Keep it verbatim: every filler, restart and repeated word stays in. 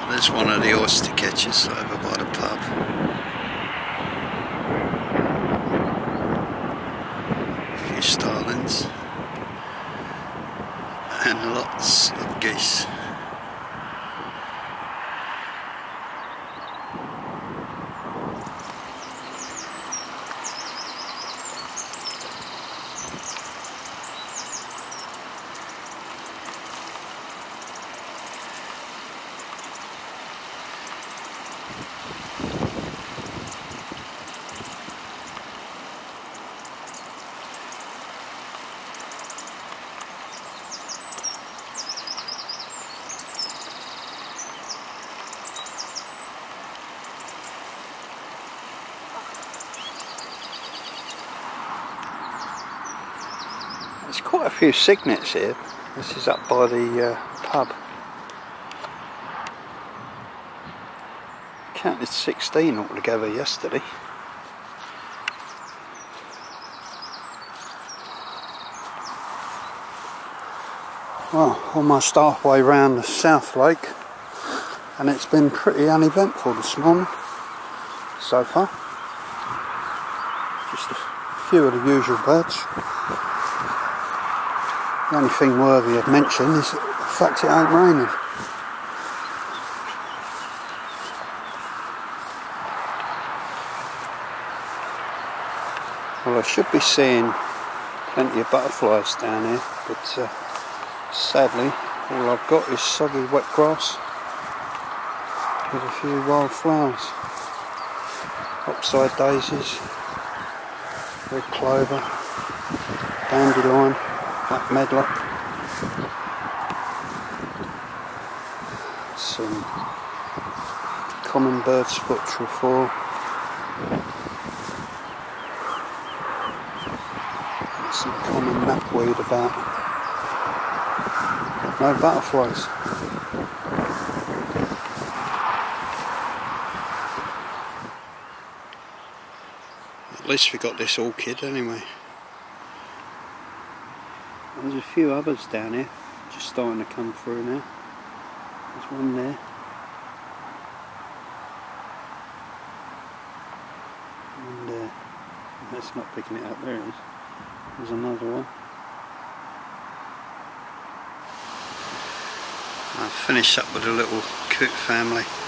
There's one of the oyster catchers over by the pub. A few starlings and lots of geese. There's quite a few cygnets here. This is up by the uh, pub. Counted sixteen altogether yesterday. Well, almost halfway round the South Lake, and it's been pretty uneventful this morning so far. Just a few of the usual birds. The only thing worthy of mention is the fact it ain't raining. Well, I should be seeing plenty of butterflies down here, but uh, sadly all I've got is soggy wet grass with a few wild flowers. Oxeye daisies, red clover, dandelion, black medlar, some common bird's foot trefoil, and some common knapweed about. No butterflies. At least we got this orchid anyway. There's a few others down here, just starting to come through now. There's one there. And uh, that's not picking it up, there it is. There's another one. I'll finish up with a little coot family.